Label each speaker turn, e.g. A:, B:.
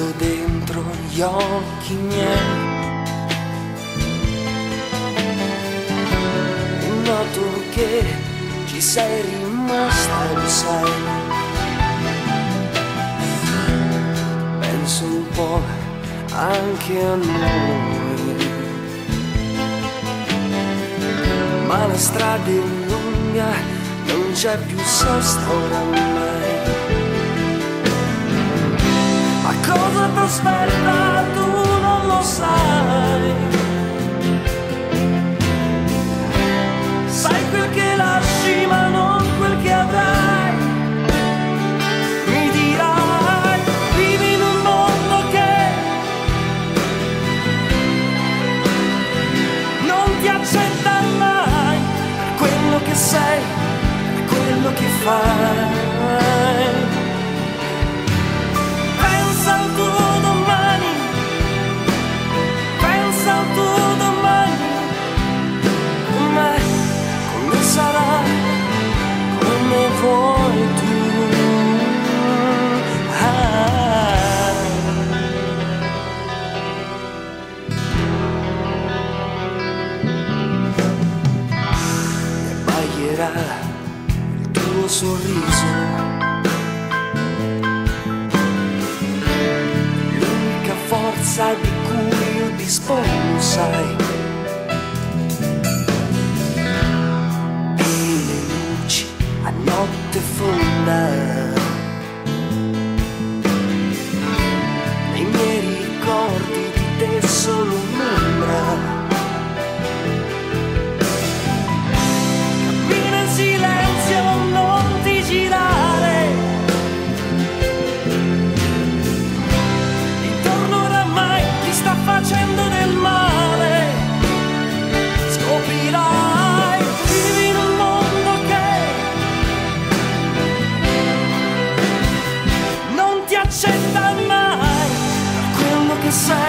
A: guardo dentro gli occhi miei e noto che ci sei rimasta, lo sai. Penso un po' anche a noi, ma la strada è lunga, non c'è più sosta oramai. Ma cosa ti aspetta tu non lo sai. Sai quel che lasci ma non quel che avrai. Mi dirai, vivi in un mondo che non ti accetta mai per quello che sei, per quello che fai. Pensa al tuo domani, pensa al tuo domani, come sarà, come vuoi tu. E baglierà il tuo sorriso, l'unica forza di cui io dispongo, sai. E le luci a notte fonda, nei miei ricordi di te solo un'ombra. Cammina in silenzio, non ti girare, intorno oramai ti sta facendo del male. Scoprirai, vivi in un mondo che non ti accetta mai per quello che sei,